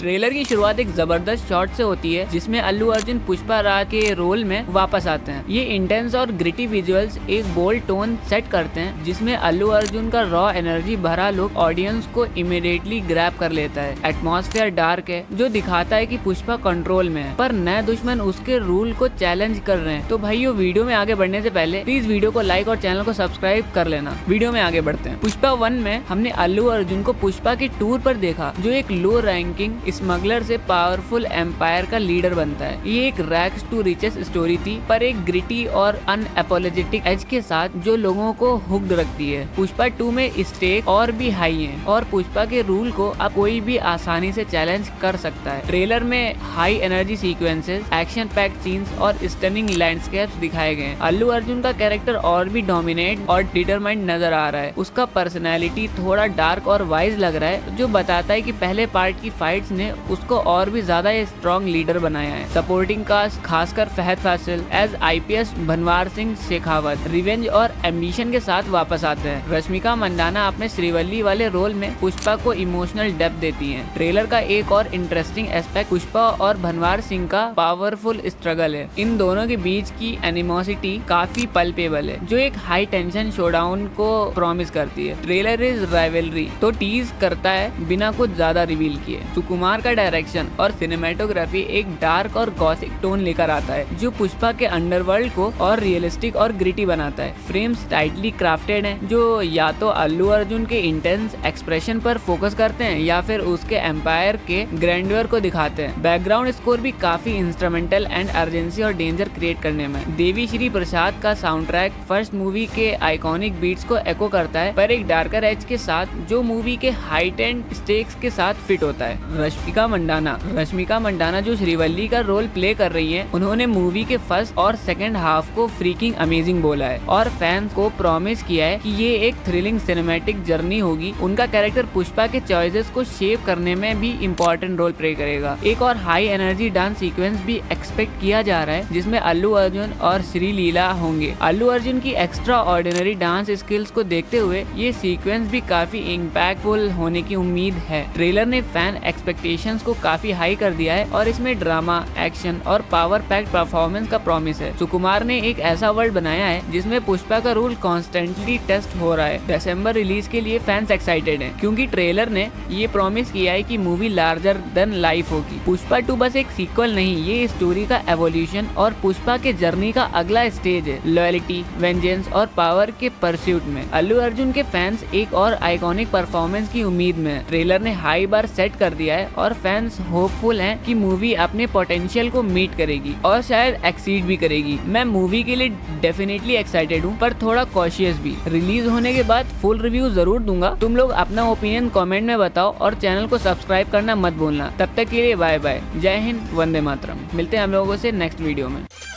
Trailer की शुरुआत एक जबरदस्त शॉट से होती है जिसमें अल्लू अर्जुन पुष्पा राज के रोल में वापस आते हैं। ये इंटेंस और ग्रिटी विजुअल्स एक बोल्ड टोन सेट करते हैं जिसमें अल्लू अर्जुन का रॉ एनर्जी भरा लुक ऑडियंस को इमीडिएटली ग्रैब कर लेता है। एटमॉस्फेयर डार्क है जो दिखाता है कि पुष्पा कंट्रोल में है पर नए दुश्मन उसके रूल को चैलेंज कर रहे हैं। तो भाइयों, वीडियो में आगे बढ़ने से पहले प्लीज वीडियो को लाइक और चैनल को सब्सक्राइब कर लेना। वीडियो में आगे बढ़ते हैं। पुष्पा 1 में हमने अल्लू अर्जुन को पुष्पा के टूर पर देखा जो एक लो रैंकिंग स्मगलर से पावरफुल एम्पायर का लीडर बनता है। ये एक रैग्स टू रिचेस स्टोरी थी पर एक ग्रिटी और अनअपोलोजेटिक एज के साथ जो लोगों को हुक्ड रखती है। पुष्पा 2 में स्टेक और भी हाई है और पुष्पा के रूल को अब कोई भी आसानी से चैलेंज कर सकता है। ट्रेलर में high energy sequences, action packed scenes और स्टनिंग लैंडस्केप्स दिखाए गए। अल्लू अर्जुन का कैरेक्टर और भी डोमिनेट और डिटरमाइंड नजर आ रहा है। उसका पर्सनैलिटी थोड़ा डार्क और वाइज लग रहा है जो बताता है कि पहले पार्ट की फाइट्स ने उसको और भी ज्यादा स्ट्रॉन्ग लीडर बनाया है। सपोर्टिंग कास्ट खासकर Fahadh Faasil as IPS Bhanwar Singh Shekhawat revenge और एम्बिशन के साथ वापस आते हैं। रश्मिका मंदाना अपने श्रीवल्ली वाले रोल में पुष्पा को इमोशनल डेप्थ देती हैं। ट्रेलर का एक और इंटरेस्टिंग एस्पेक्ट पुष्पा और भनवार सिंह का पावरफुल स्ट्रगल है। इन दोनों के बीच की एनिमोसिटी काफी पल्पेबल है जो एक हाई टेंशन शोडाउन को प्रॉमिस करती है। ट्रेलर इज राइवलरी तो टीज करता है बिना कुछ ज्यादा रिवील किए। सुकुमार का डायरेक्शन और सिनेमेटोग्राफी एक डार्क और गॉथिक टोन लेकर आता है जो पुष्पा के अंडरवर्ल्ड को और रियलिस्टिक और ग्रिटी बनाता है। फ्रेम्स टाइटली क्राफ्टेड हैं जो या तो अल्लू अर्जुन के इंटेंस एक्सप्रेशन पर फोकस करते हैं या फिर उसके एम्पायर के ग्रैंडर को दिखाते हैं। बैकग्राउंड स्कोर भी काफी इंस्ट्रूमेंटल एंड अर्जेंसी और डेंजर क्रिएट करने में। देवी श्री प्रसाद का साउंड ट्रैक फर्स्ट मूवी के आइकॉनिक बीट्स को एको करता है पर एक डार्कर एज के साथ जो मूवी के हाइटेंड स्टेक्स के साथ फिट होता है। रश्मिका मंदाना जो श्रीवल्ली का रोल प्ले कर रही है, उन्होंने मूवी के फर्स्ट और सेकंड हाफ को फ्रीकिंग अमेजिंग बोला है और फैंस को प्रॉमिस किया है कि ये एक थ्रिलिंग सिनेमैटिक जर्नी होगी। उनका कैरेक्टर पुष्पा के चॉइसेस को शेप करने में भी इम्पोर्टेंट रोल प्ले करेगा। एक और हाई एनर्जी डांस सीक्वेंस भी एक्सपेक्ट किया जा रहा है जिसमें अल्लू अर्जुन और श्री लीला होंगे। अल्लू अर्जुन की एक्स्ट्रा ऑर्डिनरी डांस स्किल्स को देखते हुए ये सीक्वेंस भी काफी इम्पैक्टफुल होने की उम्मीद है। ट्रेलर ने फैन एक्सपेक्टेशंस को काफी हाई कर दिया है और इसमें ड्रामा, एक्शन और पावर पैक्ड परफॉर्मेंस का प्रॉमिस है। सुकुमार ने एक ऐसा वर्ल्ड बनाया है जिसमें पुष्पा का रूल कॉन्स्टेंटली टेस्ट हो रहा है। दिसंबर रिलीज के लिए फैंस एक्साइटेड हैं क्योंकि ट्रेलर ने ये प्रॉमिस किया है कि मूवी लार्जर देन लाइफ होगी। पुष्पा 2 बस एक सीक्वल नहीं, ये स्टोरी का एवोल्यूशन और पुष्पा के जर्नी का अगला स्टेज है। लॉयल्टी, वेंजेंस और पावर के परस्यूट में अल्लू अर्जुन के फैंस एक और आइकॉनिक परफॉर्मेंस की उम्मीद में। ट्रेलर ने हाई बार सेट कर दिया है और फैंस होपफुल हैं कि मूवी अपने पोटेंशियल को मीट करेगी और शायद एक्सीड भी करेगी। मैं मूवी के लिए डेफिनेटली एक्साइटेड हूँ पर थोड़ा कॉशियस भी। रिलीज होने के बाद फुल रिव्यू जरूर दूंगा। तुम लोग अपना ओपिनियन कमेंट में बताओ और चैनल को सब्सक्राइब करना मत भूलना। तब तक के लिए बाय बाय। जय हिंद, वंदे मातरम। मिलते हैं हम लोगों से नेक्स्ट वीडियो में।